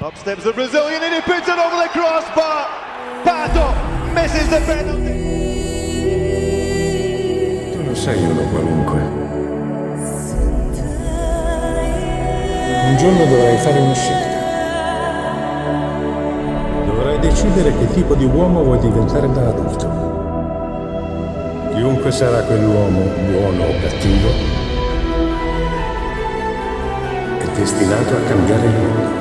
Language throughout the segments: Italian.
Up steps the Brazilian and he puts it over the crossbar. Pato misses the penalty. Tu non sei uno qualunque. Un giorno dovrai fare una scelta. Dovrai decidere che tipo di uomo vuoi diventare da adulto. Chiunque sarà quell'uomo, buono o cattivo, è destinato a cambiare il mondo.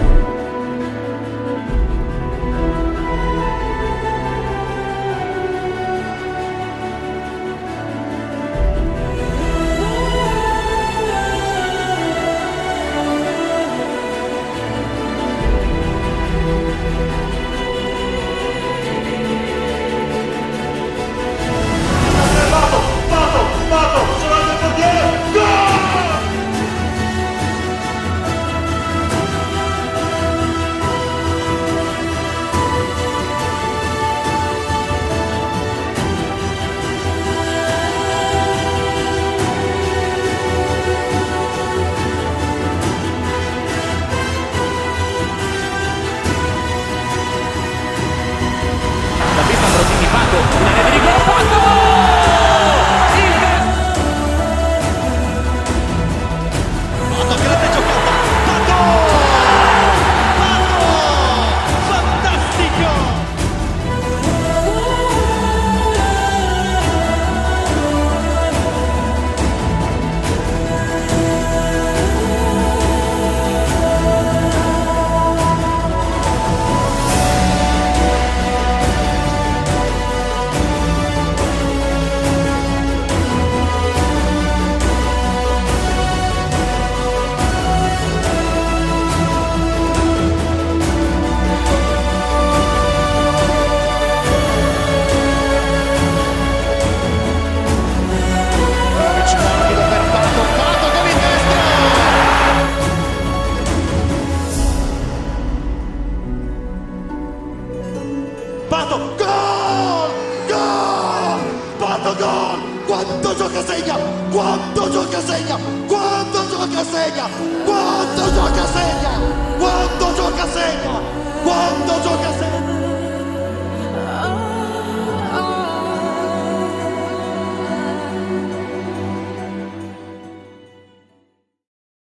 Pato, gol! Gol! Pato, gol! Quanto gioca segna! Quanto gioca segna! Quanto gioca segna! Quanto gioca